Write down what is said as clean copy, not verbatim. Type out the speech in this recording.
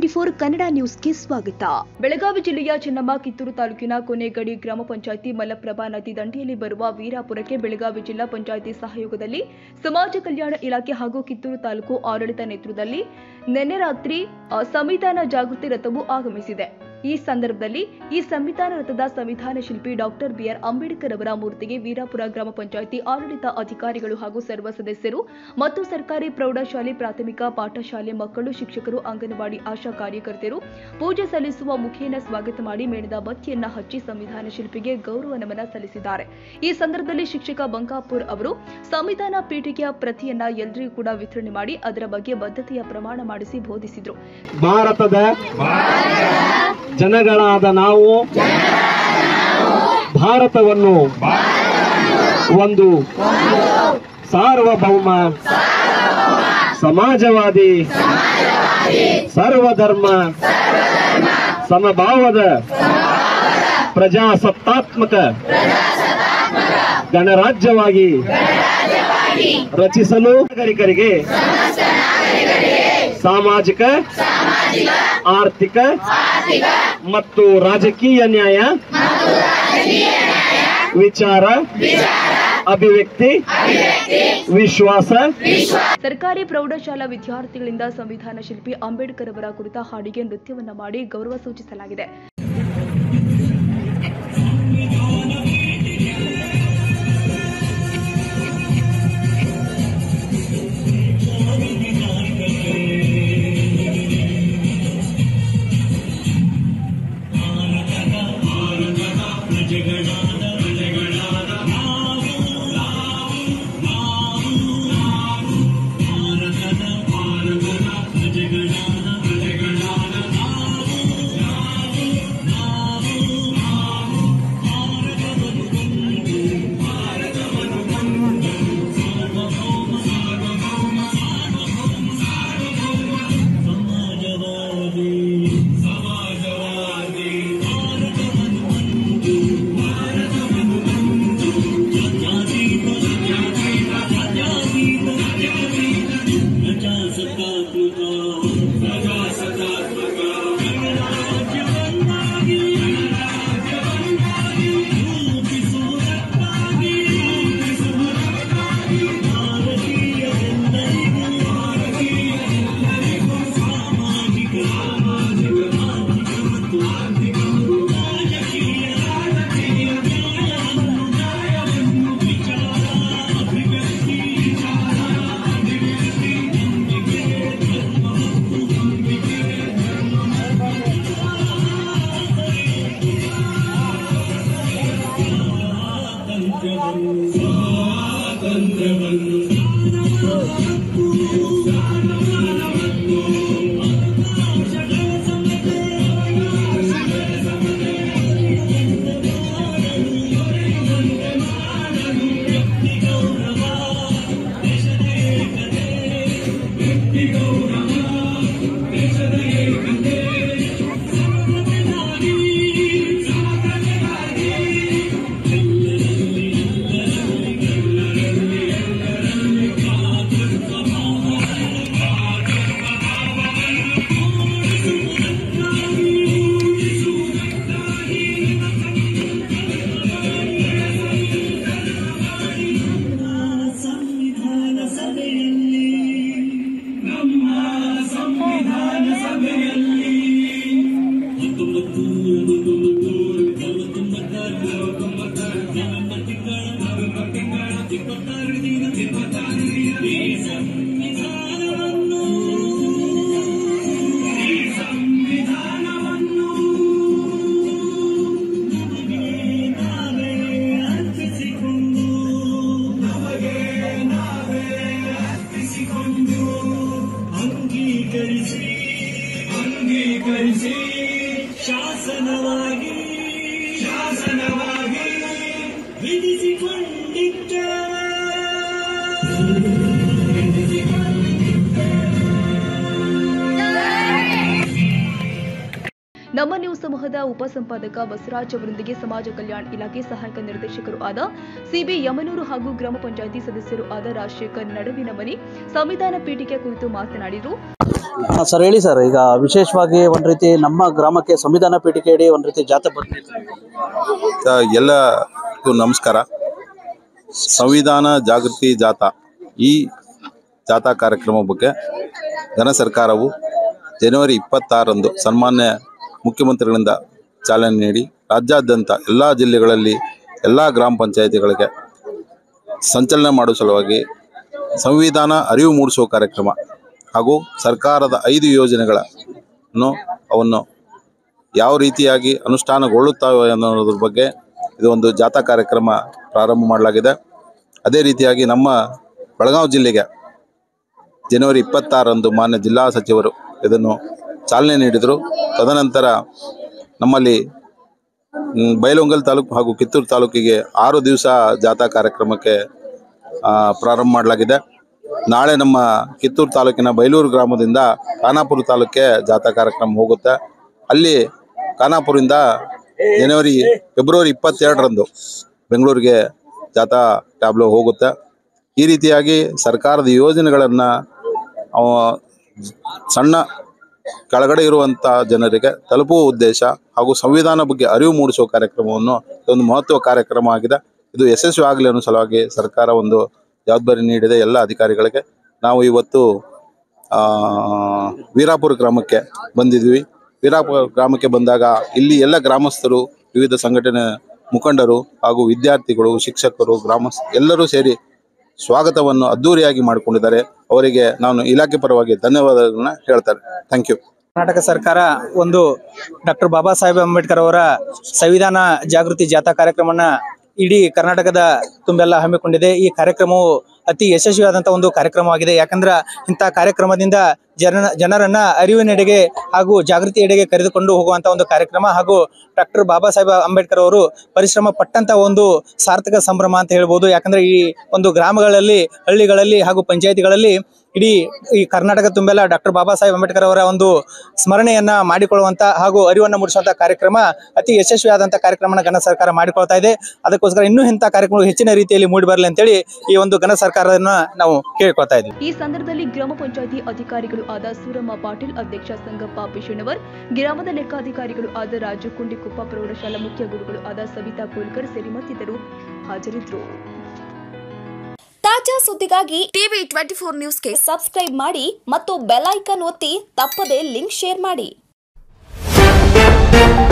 N24 Kannada ನ್ಯೂಸ್ಗೆ ಸ್ವಾಗತ. ಬೆಳಗಾವಿ ಜಿಲ್ಲೆಯ ಚೆನ್ನಮ್ಮ ಕಿತ್ತೂರು ತಾಲೂಕಿನ ಕೊನೆಗಡಿ ಗ್ರಾಮ ಪಂಚಾಯಿತಿ ಮಲಪ್ರಭಾ ನದಿ ದಂಡೆಯಲ್ಲಿ ಬರುವ ವೀರಾಪುರಕ್ಕೆ ಬೆಳಗಾವಿ ಜಿಲ್ಲಾ ಪಂಚಾಯಿತಿ ಸಹಯೋಗದಲ್ಲಿ ಸಮಾಜ ಕಲ್ಯಾಣ ಇಲಾಖೆ ಹಾಗೂ ಕಿತ್ತೂರು ತಾಲೂಕು ಆಡಳಿತ ನೇತೃತ್ವದಲ್ಲಿ ನಿನ್ನೆ ರಾತ್ರಿ ಸಂವಿಧಾನ ಜಾಗೃತಿ ರಥವು ಆಗಮಿಸಿದೆ. ಈ ಸಂದರ್ಭದಲ್ಲಿ ಈ ಸಂವಿಧಾನ ರಥದ ಸಂವಿಧಾನ ಶಿಲ್ಪಿ ಡಾಕ್ಟರ್ ಬಿಆರ್ ಅಂಬೇಡ್ಕರ್ ಅವರ ಮೂರ್ತಿಗೆ ವೀರಾಪುರ ಗ್ರಾಮ ಪಂಚಾಯಿತಿ ಆಡಳಿತ ಅಧಿಕಾರಿಗಳು ಹಾಗೂ ಸರ್ವ ಸದಸ್ಯರು ಮತ್ತು ಸರ್ಕಾರಿ ಪ್ರೌಢಶಾಲೆ ಪ್ರಾಥಮಿಕ ಪಾಠಶಾಲೆ ಮಕ್ಕಳು ಶಿಕ್ಷಕರು ಅಂಗನವಾಡಿ ಆಶಾ ಕಾರ್ಯಕರ್ತರು ಪೂಜೆ ಸಲ್ಲಿಸುವ ಮುಖೇನ ಸ್ವಾಗತ ಮಾಡಿ ಮೇಣದ ಬತ್ತಿಯನ್ನ ಹಚ್ಚಿ ಸಂವಿಧಾನ ಶಿಲ್ಪಿಗೆ ಗೌರವ ನಮನ ಸಲ್ಲಿಸಿದ್ದಾರೆ. ಈ ಸಂದರ್ಭದಲ್ಲಿ ಶಿಕ್ಷಕ ಬಂಕಾಪುರ್ ಅವರು ಸಂವಿಧಾನ ಪೀಠಿಕೆಯ ಪ್ರತಿಯನ್ನ ಎಲ್ಲರಿಗೂ ಕೂಡ ವಿತರಣೆ ಮಾಡಿ ಅದರ ಬಗ್ಗೆ ಬದ್ಧತೆಯ ಪ್ರಮಾಣ ಮಾಡಿಸಿ ಬೋಧಿಸಿದರು. ಭಾರತದ ಜನಗಳಾದ ನಾವು ಭಾರತವನ್ನು ಒಂದು ಸಾರ್ವಭೌಮ ಸಮಾಜವಾದಿ ಸರ್ವಧರ್ಮ ಸಮಭಾವದ ಪ್ರಜಾಸತ್ತಾತ್ಮಕ ಗಣರಾಜ್ಯವಾಗಿ ರಚಿಸಲು ನಾಗರಿಕರಿಗೆ ಸಾಮಾಜಿಕ ಆರ್ಥಿಕ ಮತ್ತು ರಾಜಕೀಯ ನ್ಯಾಯ ವಿಚಾರ ಅಭಿವ್ಯಕ್ತಿ ವಿಶ್ವಾಸ. ಸರ್ಕಾರಿ ಪ್ರೌಢಶಾಲಾ ವಿದ್ಯಾರ್ಥಿಗಳಿಂದ ಸಂವಿಧಾನ ಶಿಲ್ಪಿ ಅಂಬೇಡ್ಕರ್ ಅವರ ಕುರಿತ ಹಾಡಿಗೆ ನೃತ್ಯವನ್ನ ಮಾಡಿ ಗೌರವ ಸೂಚಿಸಲಾಗಿದೆ. ಶಾಸನವಾಗಿ ವಿಧಿಸಿಕೊಂಡಿದ್ದ ನಮ್ಮ ನ್ಯೂಸ್ ಸಮೂಹದ ಉಪಸಂಪಾದಕ ಬಸವರಾಜ್ ಅವರೊಂದಿಗೆ ಸಮಾಜ ಕಲ್ಯಾಣ ಇಲಾಖೆ ಸಹಾಯಕ ನಿರ್ದೇಶಕರು ಆದ ಸಿಬಿ ಯಮನೂರು ಹಾಗೂ ಗ್ರಾಮ ಪಂಚಾಯಿತಿ ಸದಸ್ಯರು ಆದ ರಾಜಶೇಖರ್ ನಡುವಿನ ಮನಿ ಸಂವಿಧಾನ ಪೀಠಿಕೆ ಕುರಿತು ಮಾತನಾಡಿದರು. ಸರ್ ಹೇಳಿ ಸರ್, ಈಗ ವಿಶೇಷವಾಗಿ ಒಂದು ರೀತಿ ನಮ್ಮ ಗ್ರಾಮಕ್ಕೆ ಸಂವಿಧಾನ ಪೀಠಿಕೆಯಡಿ ಒಂದು ರೀತಿ ಜಾಥಾ ಬರ್ತಿದೆ. ಎಲ್ಲರಿಗೂ ನಮಸ್ಕಾರ. ಸಂವಿಧಾನ ಜಾಗೃತಿ ಜಾಥಾ, ಈ ಜಾಥಾ ಕಾರ್ಯಕ್ರಮ ಬಗ್ಗೆ ಘನ ಸರ್ಕಾರವು ಜನವರಿ 26ರಂದು ಸನ್ಮಾನ್ಯ ಮುಖ್ಯಮಂತ್ರಿಗಳಿಂದ ಚಾಲನೆ ನೀಡಿ ರಾಜ್ಯಾದ್ಯಂತ ಎಲ್ಲ ಜಿಲ್ಲೆಗಳಲ್ಲಿ ಎಲ್ಲ ಗ್ರಾಮ ಪಂಚಾಯಿತಿಗಳಿಗೆ ಸಂಚಲನ ಮಾಡುವ ಸಲುವಾಗಿ ಸಂವಿಧಾನ ಅರಿವು ಮೂಡಿಸುವ ಕಾರ್ಯಕ್ರಮ ಹಾಗೂ ಸರ್ಕಾರದ 5 ಯೋಜನೆಗಳನ್ನು ಅವನ್ನು ಯಾವ ರೀತಿಯಾಗಿ ಅನುಷ್ಠಾನಗೊಳ್ಳುತ್ತವೆ ಅನ್ನೋದ್ರ ಬಗ್ಗೆ ಇದು ಒಂದು ಜಾಥಾ ಕಾರ್ಯಕ್ರಮ ಪ್ರಾರಂಭ ಮಾಡಲಾಗಿದೆ. ಅದೇ ರೀತಿಯಾಗಿ ನಮ್ಮ ಬೆಳಗಾವಿ ಜಿಲ್ಲೆಗೆ ಜನವರಿ 26ರಂದು ಮಾನ್ಯ ಜಿಲ್ಲಾ ಸಚಿವರು ಇದನ್ನು ಚಾಲನೆ ನೀಡಿದರು. ತದನಂತರ ನಮ್ಮಲ್ಲಿ ಬೈಲಹೊಂಗಲ ತಾಲೂಕು ಹಾಗೂ ಕಿತ್ತೂರು ತಾಲೂಕಿಗೆ 6 ದಿವಸ ಜಾಥಾ ಕಾರ್ಯಕ್ರಮಕ್ಕೆ ಪ್ರಾರಂಭ ಮಾಡಲಾಗಿದೆ. ನಾಳೆ ನಮ್ಮ ಕಿತ್ತೂರು ತಾಲೂಕಿನ ಬೈಲೂರು ಗ್ರಾಮದಿಂದ ಖಾನಾಪುರ ತಾಲೂಕಿಗೆ ಜಾಥಾ ಕಾರ್ಯಕ್ರಮ ಹೋಗುತ್ತೆ. ಅಲ್ಲಿ ಖಾನಾಪುರದಿಂದ ಫೆಬ್ರವರಿ 22ರಂದು ಬೆಂಗಳೂರಿಗೆ ಜಾಥಾ ಟ್ಯಾಬ್ಲೋ ಹೋಗುತ್ತೆ. ಈ ರೀತಿಯಾಗಿ ಸರ್ಕಾರದ ಯೋಜನೆಗಳನ್ನು ಸಣ್ಣ ಕೆಳಗಡೆ ಇರುವಂಥ ಜನರಿಗೆ ತಲುಪುವ ಉದ್ದೇಶ ಹಾಗೂ ಸಂವಿಧಾನ ಬಗ್ಗೆ ಅರಿವು ಮೂಡಿಸುವ ಕಾರ್ಯಕ್ರಮವನ್ನು ಒಂದು ಮಹತ್ವ ಕಾರ್ಯಕ್ರಮ ಆಗಿದೆ. ಇದು ಯಶಸ್ವಿ ಆಗಲಿ ಅನ್ನೋ ಸಲುವಾಗಿ ಸರ್ಕಾರ ಒಂದು ಜವಾಬ್ದಾರಿ ನೀಡಿದೆ ಎಲ್ಲ ಅಧಿಕಾರಿಗಳಿಗೆ. ನಾವು ಇವತ್ತು ವೀರಾಪುರ ಗ್ರಾಮಕ್ಕೆ ಬಂದಿದ್ವಿ. ವೀರಾಪುರ ಗ್ರಾಮಕ್ಕೆ ಬಂದಾಗ ಇಲ್ಲಿ ಎಲ್ಲ ಗ್ರಾಮಸ್ಥರು, ವಿವಿಧ ಸಂಘಟನೆ ಮುಖಂಡರು ಹಾಗೂ ವಿದ್ಯಾರ್ಥಿಗಳು, ಶಿಕ್ಷಕರು, ಎಲ್ಲರೂ ಸೇರಿ ಸ್ವಾಗತವನ್ನು ಅದ್ದೂರಿಯಾಗಿ ಮಾಡಿಕೊಂಡಿದ್ದಾರೆ. ಅವರಿಗೆ ನಾನು ಇಲಾಖೆ ಪರವಾಗಿ ಧನ್ಯವಾದಗಳನ್ನ ಹೇಳ್ತಾರೆ. Thank you. ಕರ್ನಾಟಕ ಸರ್ಕಾರ ಒಂದು ಡಾಕ್ಟರ್ ಬಾಬಾ ಸಾಹೇಬ್ ಅಂಬೇಡ್ಕರ್ ಅವರ ಸಂವಿಧಾನ ಜಾಗೃತಿ ಜಾಥಾ ಕಾರ್ಯಕ್ರಮನ ಇಡೀ ಕರ್ನಾಟಕದ ತುಂಬೆಲ್ಲ ಹಮ್ಮಿಕೊಂಡಿದೆ. ಈ ಕಾರ್ಯಕ್ರಮವು ಅತಿ ಯಶಸ್ವಿಯಾದಂತಹ ಒಂದು ಕಾರ್ಯಕ್ರಮವಾಗಿದೆ. ಯಾಕಂದ್ರೆ ಇಂಥ ಕಾರ್ಯಕ್ರಮದಿಂದ ಜನರನ್ನ ಅರಿವಿನೆಡೆಗೆ ಹಾಗೂ ಜಾಗೃತಿಯೆಡೆಗೆ ಕರೆದುಕೊಂಡು ಹೋಗುವಂತ ಒಂದು ಕಾರ್ಯಕ್ರಮ ಹಾಗೂ ಡಾಕ್ಟರ್ ಬಾಬಾ ಸಾಹೇಬ್ ಅಂಬೇಡ್ಕರ್ ಅವರು ಪರಿಶ್ರಮ ಪಟ್ಟಂತ ಒಂದು ಸಾರ್ಥಕ ಸಂಭ್ರಮ ಅಂತ ಹೇಳ್ಬೋದು. ಯಾಕಂದ್ರೆ ಈ ಒಂದು ಗ್ರಾಮಗಳಲ್ಲಿ, ಹಳ್ಳಿಗಳಲ್ಲಿ ಹಾಗೂ ಪಂಚಾಯಿತಿಗಳಲ್ಲಿ ಇಡೀ ಈ ಕರ್ನಾಟಕ ತುಂಬೆಲ್ಲ ಡಾಕ್ಟರ್ ಬಾಬಾ ಸಾಹೇಬ್ ಅಂಬೇಡ್ಕರ್ ಅವರ ಒಂದು ಸ್ಮರಣೆಯನ್ನ ಮಾಡಿಕೊಳ್ಳುವಂತ ಹಾಗೂ ಅರಿವನ್ನು ಮೂಡಿಸುವಂತ ಕಾರ್ಯಕ್ರಮ ಅತಿ ಯಶಸ್ವಿಯಾದಂತಹ ಕಾರ್ಯಕ್ರಮನ ಘನ ಸರ್ಕಾರ ಮಾಡಿಕೊಳ್ತಾ ಇದೆ. ಅದಕ್ಕೋಸ್ಕರ ಇನ್ನೂ ಇಂಥ ಕಾರ್ಯಕ್ರಮಗಳು ಹೆಚ್ಚಿನ ರೀತಿಯಲ್ಲಿ ಮೂಡಿ ಬರಲಿ ಅಂತೇಳಿ ಈ ಒಂದು ಘನ ಸರ್ಕಾರವನ್ನು ನಾವು ಕೇಳ್ಕೊಳ್ತಾ ಇದ್ದೀವಿ. ಈ ಸಂದರ್ಭದಲ್ಲಿ ಗ್ರಾಮ ಪಂಚಾಯಿತಿ ಅಧಿಕಾರಿಗಳು ಆದ ಸೂರಮ್ಮ ಪಾಟೀಲ್, ಅಧ್ಯಕ್ಷ ಸಂಗಪ್ಪ ಬಿಶನವರ್, ಗ್ರಾಮದ ಲೆಕ್ಕಾಧಿಕಾರಿಗಳು ಆದ ರಾಜು ಕುಂಡಿಕೊಪ್ಪ, ಪ್ರೌಢಶಾಲಾ ಮುಖ್ಯ ಗುರುಗಳು ಆದ ಸವಿತಾ ಕೋಲ್ಕರ್ ಸೇರಿ ಮತ್ತಿತರರು ಹಾಜರಿದ್ದರು. ತಾಜಾ ಸುದ್ದಿಗಾಗಿ ಟಿವಿ 24 ನ್ಯೂಸ್ಗೆ ಸಬ್ಸ್ಕ್ರೈಬ್ ಮಾಡಿ ಮತ್ತು ಬೆಲ್ ಐಕಾನ್ ಒತ್ತಿ ತಪ್ಪದೇ ಲಿಂಕ್ ಶೇರ್ ಮಾಡಿ.